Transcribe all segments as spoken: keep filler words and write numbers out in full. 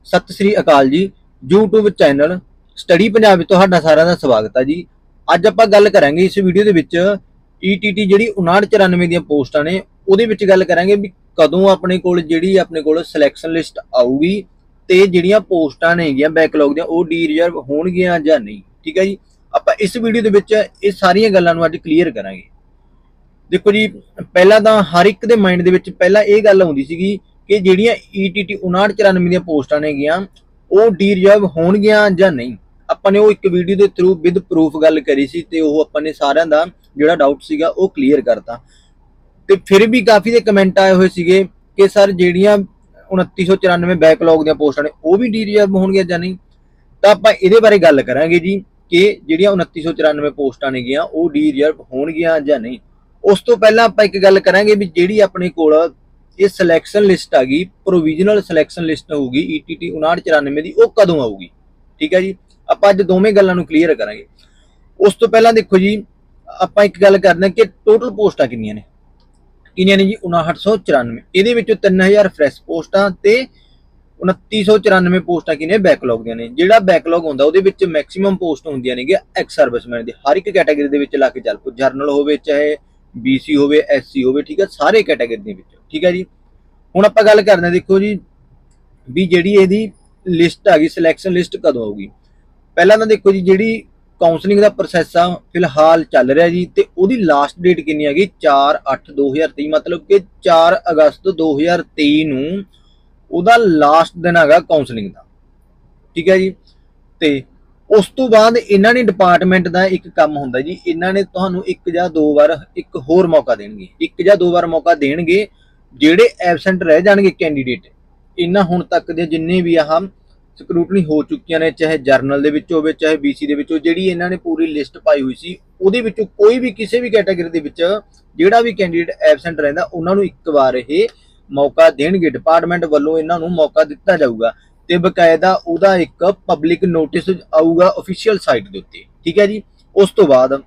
सत श्री अकाल जी। यूट्यूब चैनल स्टडी पंजाब तुहाडा सारा दा स्वागत है जी। अज आपां गल करांगे इस वीडियो दे विच ई टी टी जिहड़ी उनाहठ चौरानवे दी पोस्टां ने उहदे विच गल करांगे भी कदों अपने कोल जिहड़ी अपने कोल सिलैक्शन लिस्ट आऊगी ते जिहड़ियां पोस्टां नेगियां बैकलॉग दियां ओह डी रिजर्व होणगियां जां नहीं। ठीक है जी, आपां इस वीडियो दे विच इह सारियां गल्लां नूं अज क्लीयर करांगे। देखो जी, पहला तां हर एक दे माइंड दे विच पहला इह गल आउंदी सीगी कि जिहड़ियां ई टी टी उनाहठ चौरानवे दी पोस्टां नेगियां ਉਹ ਡੀ ਰਿਜ਼ਰਵ ਹੋਣਗੀਆਂ ਜਾਂ ਨਹੀਂ। ਆਪਾਂ ਨੇ ਉਹ ਇੱਕ ਵੀਡੀਓ ਦੇ ਥਰੂ ਵਿਦ ਪ੍ਰੂਫ ਗੱਲ ਕਰੀ ਸੀ ਤੇ ਉਹ ਆਪਾਂ ਨੇ ਸਾਰਿਆਂ ਦਾ ਜਿਹੜਾ ਡਾਊਟ ਸੀਗਾ ਉਹ ਕਲੀਅਰ ਕਰਤਾ। ਤੇ ਫਿਰ ਵੀ ਕਾਫੀ ਦੇ ਕਮੈਂਟ ਆਏ ਹੋਏ ਸੀਗੇ ਕਿ ਸਰ ਜਿਹੜੀਆਂ ਉਨੱਤੀ ਸੌ ਚੁਰਾਨਵੇਂ ਬੈਕਲੌਗ ਦੀਆਂ ਪੋਸਟਾਂ ਨੇ ਉਹ ਵੀ ਡੀ ਰਿਜ਼ਰਵ ਹੋਣਗੀਆਂ ਜਾਂ ਨਹੀਂ। ਤਾਂ ਆਪਾਂ ਇਹਦੇ ਬਾਰੇ ਗੱਲ ਕਰਾਂਗੇ ਜੀ ਕਿ ਜਿਹੜੀਆਂ ਉਨੱਤੀ ਸੌ ਚੁਰਾਨਵੇਂ ਪੋਸਟਾਂ ਨੇਗੀਆਂ ਉਹ ਡੀ ਰਿਜ਼ਰਵ ਹੋਣਗੀਆਂ ਜਾਂ ਨਹੀਂ। ਉਸ ਤੋਂ ਪਹਿਲਾਂ ਆਪਾਂ ਇੱਕ ਗੱਲ ਕਰਾਂਗੇ ਵੀ ਜਿਹੜੀ ਆਪਣੇ ਕੋਲ ਇਹ सिलैक्शन लिस्ट आ गई प्रोविजनल सिलैक्शन लिस्ट होगी ई टी टी उनाहठ चौरानवे की, वो कदों आऊगी। ठीक है जी, आप अज दोवें गल्लां नूं क्लीयर करांगे। उस तो पहला देखो जी, आप एक गल करते हैं कि टोटल पोस्टां कितनियां ने कितनियां ने जी उनाहठ सौ चौरानवे। इहदे विचों तीन हज़ार फ्रैश पोस्टां ते उनती सौ चौरानवे पोस्टां किने बैकलॉग दियां ने। जिहड़ा बैकलॉग हुंदा उहदे विच मैक्सीमम पोस्ट हुंदियां ने एक्स सर्विसमैन दी, हर एक कैटेगरी दे विच ला के चल पो, जरनल होवे चाहे बी सी होवे एस सी होवे। ठीक है, सारे कैटेगरी दे विच। ठीक है जी, हुण आपां गल करदे हां देखो जी भी जिहड़ी इहदी लिस्ट आ गई सिलैक्शन लिस्ट कदों आऊगी। पहला तां देखो जी जिहड़ी काउंसलिंग दा प्रोसैस आ फिलहाल चल रहा जी ते उहदी लास्ट डेट किन्नी आ गई चार अठ दो हज़ार तेई, मतलब कि चार अगस्त दो हज़ार तेई नूं उहदा लास्ट दिन हैगा काउंसलिंग दा। ठीक है जी, ते उस तो बाद इन्हां ने डिपार्टमेंट का एक काम हुंदा जी, इन्हां ने तुहानूं एक जां दो बार एक होर मौका देणगे, एक जां दो बार मौका देणगे। ਜਿਹੜੇ ਐਬਸੈਂਟ ਰਹਿ ਜਾਣਗੇ ਕੈਂਡੀਡੇਟ, ਇਹਨਾਂ ਹੁਣ ਤੱਕ ਦੇ ਜਿੰਨੇ ਵੀ ਆਹ ਸਕਰੂਟਨੀ ਹੋ ਚੁੱਕੀਆਂ ਨੇ, ਚਾਹੇ ਜਰਨਲ ਦੇ ਵਿੱਚ ਹੋਵੇ ਚਾਹੇ ਬੀਸੀ ਦੇ ਵਿੱਚ, ਜਿਹੜੀ ਇਹਨਾਂ ਨੇ ਪੂਰੀ ਲਿਸਟ ਪਾਈ ਹੋਈ ਸੀ ਉਹਦੇ ਵਿੱਚੋਂ ਕੋਈ ਵੀ ਕਿਸੇ ਵੀ ਕੈਟਾਗਰੀ ਦੇ ਵਿੱਚ ਜਿਹੜਾ ਵੀ ਕੈਂਡੀਡੇਟ ਐਬਸੈਂਟ ਰਹਿੰਦਾ ਉਹਨਾਂ ਨੂੰ ਇੱਕ ਵਾਰ ਇਹ ਮੌਕਾ ਦੇਣਗੇ। ਡਿਪਾਰਟਮੈਂਟ ਵੱਲੋਂ ਇਹਨਾਂ ਨੂੰ ਮੌਕਾ ਦਿੱਤਾ ਜਾਊਗਾ ਤੇ ਬਕਾਇਦਾ ਉਹਦਾ ਇੱਕ ਪਬਲਿਕ ਨੋਟਿਸ ਆਊਗਾ ਅਫੀਸ਼ੀਅਲ ਸਾਈਟ ਦੇ ਉੱਤੇ। ਠੀਕ ਹੈ ਜੀ, ਉਸ ਤੋਂ ਬਾਅਦ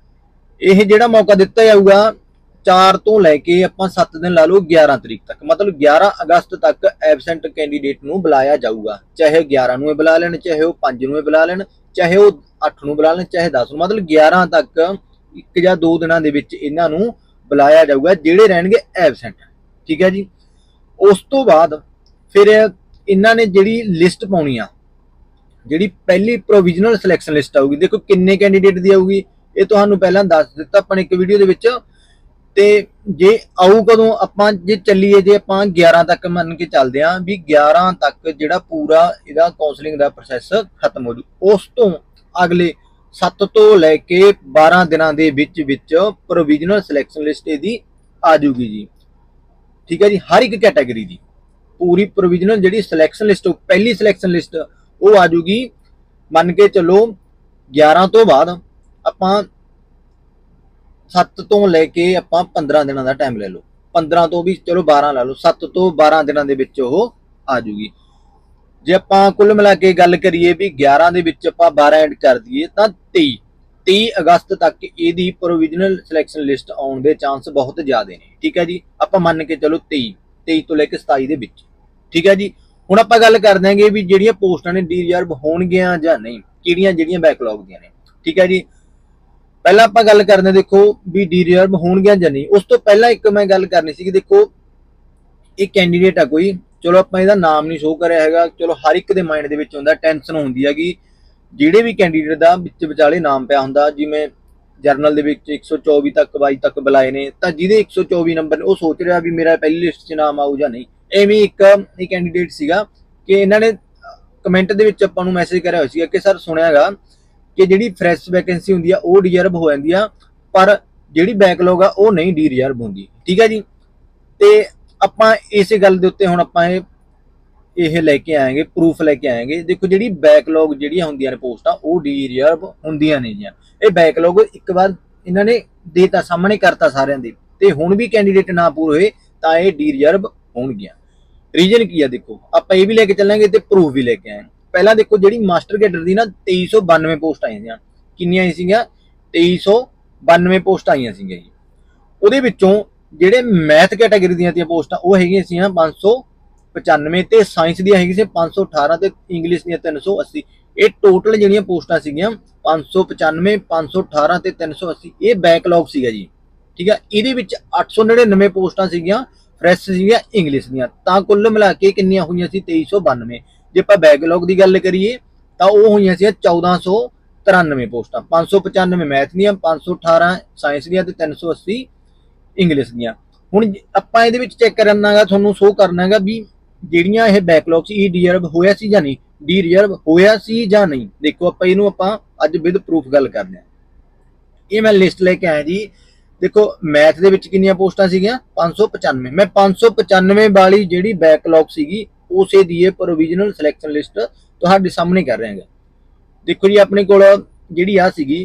ਇਹ ਜਿਹੜਾ ਮੌਕਾ ਦਿੱਤਾ ਜਾਊਗਾ चार तो लैके आप सत्त दिन ला लो ग्यारह तरीक तक, मतलब ग्यारह अगस्त तक एबसेंट कैंडीडेट नूं बुलाया जाऊगा। चाहे ग्यारह नूं बुला लैन, चाहे वो पांच नूं बुला लैन, चाहे वो अठ नूं बुला लैन, चाहे दस, मतलब ग्यारह तक एक या दो दिनों के विच इन्हां नूं बुलाया जाऊगा जिहड़े रहणगे एबसेंट। ठीक है जी, उस तो बाद फिर इन्हां ने जिहड़ी लिस्ट पाउणी आ, जिहड़ी पहली प्रोविजनल सिलैक्शन लिस्ट आऊगी। देखो किन्ने कैंडीडेट दी आऊगी ये तुहानूं पहलां दस दित्ता अपने एक वीडियो दे विच। ते जे आऊ कदों आपां जे चलीए जे आपां ग्यारह तक मन के चलदे हां भी ग्यारह तक जिहड़ा पूरा इहदा काउंसलिंग दा प्रोसैस खत्म हो जू। उस तो अगले सत्त तो लैके बारह दिनां दे विच विच प्रोविजनल सिलैक्शन लिस्ट इहदी आ जूगी जी। ठीक है जी, हर एक कैटेगरी दी पूरी प्रोविजनल जिहड़ी सिलैक्शन लिस्ट पहली सिलैक्शन लिस्ट वो आ जूगी। मन के चलो ग्यारह तो बाद आपां सत्त तो लैके आपां पंद्रह दिनों का टाइम ले लो, पंद्रह तो भी चलो बारह ला लो, सत्त तो बारह दिनों के विच ओह आ जूगी। जे आपां कुल मिला के गल करिए भी ग्यारह के विच आपां बारह एड कर दईए तां तेई तेई अगस्त तक इहदी प्रोविजनल सिलैक्शन लिस्ट आउण दे चांस बहुत ज़्यादा ने। ठीक है जी, आपां मन के चलो तेई तेई तो लैके सताई दे विच। ठीक है जी, हुण आपां गल कर देंगे भी जिहड़ियां पोस्टां ने डी रिजर्व होणगियां जां नहीं, किहड़ियां जिहड़ियां बैकलॉग दियां ने। ठीक है जी, पहला आप गल करते देखो भी डी रिजर्व होणगियां जां नहीं। उस तो पहला एक मैं गल करनी सी, देखो एक कैंडीडेट है कोई, चलो आप इहदा नाम नहीं शो करिया हैगा, चलो हर एक दे माइंड दे विच हुंदा टेंशन हुंदी है कि जिहड़े भी कैंडीडेट दा विच विचाले नाम पिया हुंदा, जिवें जरनल दे विच एक सौ चौबी तक बाई तक बुलाए ने, तां जिहदे एक सौ चौबी नंबर वो सोच रहा भी मेरा पहली लिस्ट च नाम आऊ जां नहीं। इवें एक कैंडीडेट सीगा कि इन्हां ने कमेंट दे विच आपां नूं मैसेज करिया होया सीगा कि सर सुनियागा कि जिहड़ी फ्रैश वैकेंसी हुंदी आ वो रिजर्व हो जांदी आ, पर जिहड़ी बैकलॉग आ वो नहीं डी रिजर्व हुंदी। ठीक है जी, ते आपां इस गल दे उत्ते हुण आपां इह लैके आएंगे प्रूफ लैके आएंगे। देखो जिहड़ी बैकलॉग जिहड़ियां हुंदियां ने पोस्टां वो डी रिजर्व हुंदियां ने जी। ये बैकलॉग एक बार इन्हां ने देता सामने करता सारिआं दे, ते हुण भी कैंडीडेट ना पूरे होए तां ये डी रिजर्व होणगियां। रीजन की है देखो आपां ये भी लैके चलांगे ते प्रूफ भी लैके आएंगे। पहला देखो जी मास्टर कैडर की ना तेईस सौ बानवे पोस्ट आई थी, किनिया आई सीगियां तेईस सौ बानवे पोस्ट आई सी जी। उहदे विचों जिहड़े मैथ कैटेगरी दी पोस्टां वो हैगियां सी पाँच सौ पचानवे ਤੇ ਸਾਇੰਸ ਦੀਆਂ ਹੈਗੀ ਸੀ पाँच सौ अठारह ਤੇ ਇੰਗਲਿਸ਼ ਦੀਆਂ तीन सौ अस्सी। ਇਹ ਟੋਟਲ ਜਿਹੜੀਆਂ ਪੋਸਟਾਂ ਸੀਗੀਆਂ पाँच सौ पचानवे पाँच सौ अठारह ਤੇ तीन सौ अस्सी ਇਹ ਬੈਕਲੌਗ ਸੀਗਾ ਜੀ। ठीक है, ਇਹਦੇ ਵਿੱਚ आठ सौ नड़िनवे ਪੋਸਟਾਂ ਸੀਗੀਆਂ ਫਰੈਸ਼ ਸੀਗੀਆਂ ਇੰਗਲਿਸ਼ ਦੀਆਂ। ਤਾਂ ਕੁੱਲ ਮਿਲਾ ਕੇ ਕਿੰਨੀਆਂ ਹੋਈਆਂ ਸੀ तेईस सौ बानवे। ਜੇ ਆਪਾਂ ਬੈਕਲੌਗ ਦੀ ਗੱਲ ਕਰੀਏ ਤਾਂ ਉਹ ਹੋਈਆਂ ਸੀ चौदह सौ तिरानवे पोस्टां। पाँच सौ पचानवे मैथ ਦੀਆਂ, पाँच सौ अठारह साइंस ਦੀਆਂ ਤੇ तीन सौ अस्सी इंग्लिश ਦੀਆਂ। ਹੁਣ ਆਪਾਂ ਇਹਦੇ ਵਿੱਚ ਚੈੱਕ ਕਰਨਾਗਾ, ਤੁਹਾਨੂੰ ਸ਼ੋ ਕਰਨਾਗਾ ਵੀ ਜਿਹੜੀਆਂ ਇਹ ਬੈਕਲੌਗ ਸੀ ਇਹ ਡੀਰਿਜ਼ਰਵ ਹੋਇਆ ਸੀ ਜਾਂ ਨਹੀਂ, ਡੀ ਰਿਜ਼ਰਵ ਹੋਇਆ ਸੀ ਜਾਂ ਨਹੀਂ। ਦੇਖੋ ਆਪਾਂ ਇਹਨੂੰ ਆਪਾਂ ਅੱਜ ਵਿਦ ਪ੍ਰੂਫ ਗੱਲ ਕਰਦੇ ਹਾਂ। ਇਹ ਮੈਂ ਲਿਸਟ ਲੈ ਕੇ ਆਇਆ ਜੀ। देखो मैथ ਦੇ ਵਿੱਚ ਕਿੰਨੀਆਂ ਪੋਸਟਾਂ ਸੀਗੀਆਂ पाँच सौ पचानवे। मैं पाँच सौ पचानवे ਵਾਲੀ ਜਿਹੜੀ ਬੈਕਲੌਗ ਸੀਗੀ ਉਸੇ ਦੀ ਇਹ ਪ੍ਰੋਵੀਜ਼ਨਲ ਸਿਲੈਕਸ਼ਨ ਲਿਸਟ ਤੁਹਾਡੇ ਸਾਹਮਣੇ ਕਰ ਰਿਹਾ ਹਾਂ। ਦੇਖੋ ਜੀ ਆਪਣੇ ਕੋਲ ਜਿਹੜੀ ਆ ਸੀਗੀ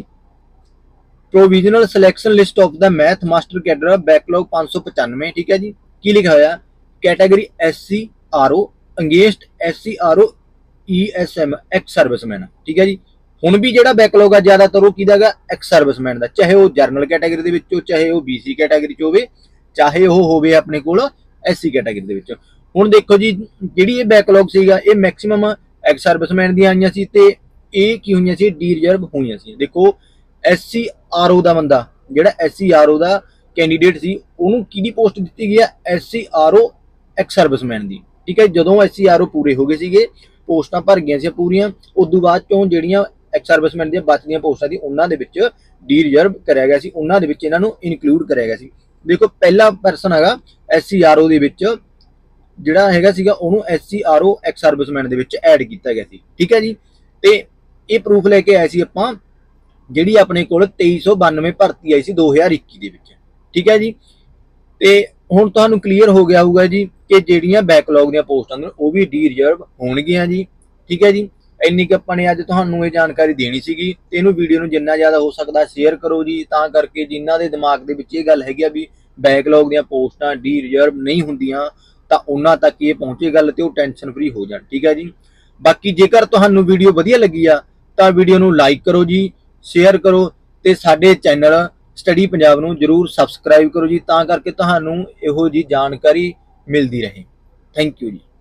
provisional selection list of the math master cadre backlog पाँच सौ पचानवे। ठीक है जी, की लिखा होया category S C R O against S C R O E S M ex serviceman. ठीक है जी, हुण भी जिहड़ा बैकलॉग आ ज़्यादातर वो किहदा गा एक्स सर्विसमैन दा, चाहे वो जरनल कैटेगरी दे विच हो, चाहे वो बी सी कैटेगरी च होवे, चाहे वो होवे अपने कोल एस सी कैटेगरी दे विच। हुण देखो जी जिहड़ी ये बैकलॉग सीगा ये मैक्सिमम एक्स सर्विसमैन दी आईयां सी ते ये की होईयां सी डी रिजर्व होईयां सी। देखो एस सी आर ओ का बंदा जो एस सी आर ओ का कैंडीडेट सी उन्होंने की पोस्ट दी गई है S C R O ex serviceman की। ठीक है, जो एस सी आर ओ पूरे हो गए थे पोस्टां भर गई पूरियां, उदों बाद चों जिहड़ियां एक्स सर्विसमैन दी बचदियां पोस्टां सी उन्हां दे विच डी रिजर्व कराया गया सी, उन्हां दे विच इन्हां नूं इनकलूड कराया गया सी। देखो पहला परसन हैगा एस सी आर ओ दे विच जिहड़ा हैगा सीगा उहनूं S C R O ex serviceman दे विच ऐड कीता गया सी। ठीक है जी, ते ये प्रूफ लेके आए सी आपां ਜਿਹੜੀ ਆਪਣੇ ਕੋਲ तेईस सौ बानवे ਭਰਤੀ ਆਈ ਸੀ दो हज़ार इक्की ਦੇ ਵਿੱਚ। ਠੀਕ ਹੈ ਜੀ, ਤੇ ਹੁਣ ਤੁਹਾਨੂੰ ਕਲੀਅਰ ਹੋ ਗਿਆ ਹੋਊਗਾ ਜੀ ਕਿ ਜਿਹੜੀਆਂ ਬੈਕਲੌਗ ਦੀਆਂ ਪੋਸਟਾਂ ਨੇ ਉਹ ਵੀ ਡੀ ਰਿਜ਼ਰਵ ਹੋਣਗੀਆਂ ਜੀ। ਠੀਕ ਹੈ ਜੀ, ਇੰਨੀ ਕਿ ਆਪਾਂ ਨੇ ਅੱਜ ਤੁਹਾਨੂੰ ਇਹ ਜਾਣਕਾਰੀ ਦੇਣੀ ਸੀਗੀ ਤੇ ਇਹਨੂੰ ਵੀਡੀਓ ਨੂੰ ਜਿੰਨਾ ਜ਼ਿਆਦਾ ਹੋ ਸਕਦਾ ਸ਼ੇਅਰ ਕਰੋ ਜੀ, ਤਾਂ ਕਰਕੇ ਜਿਨ੍ਹਾਂ ਦੇ ਦਿਮਾਗ ਦੇ ਵਿੱਚ ਇਹ ਗੱਲ ਹੈਗੀ ਆ ਵੀ ਬੈਕਲੌਗ ਦੀਆਂ ਪੋਸਟਾਂ ਡੀ ਰਿਜ਼ਰਵ ਨਹੀਂ ਹੁੰਦੀਆਂ ਤਾਂ ਉਹਨਾਂ ਤੱਕ ਇਹ ਪਹੁੰਚੇ ਗੱਲ ਤੇ ਉਹ ਟੈਨਸ਼ਨ ਫਰੀ ਹੋ ਜਾਣ। ਠੀਕ ਹੈ ਜੀ, ਬਾਕੀ ਜੇਕਰ ਤੁਹਾਨੂੰ ਵੀਡੀਓ ਵਧੀਆ ਲੱਗੀ ਆ ਤਾਂ ਵੀਡੀਓ ਨੂੰ ਲਾਈਕ ਕਰੋ ਜੀ, शेयर करो ते साडे चैनल स्टडी पंजाब नूं जरूर सबसक्राइब करो जी, तां करके तुहानूं इहो जी जानकारी मिलती रहे। Thank you ji.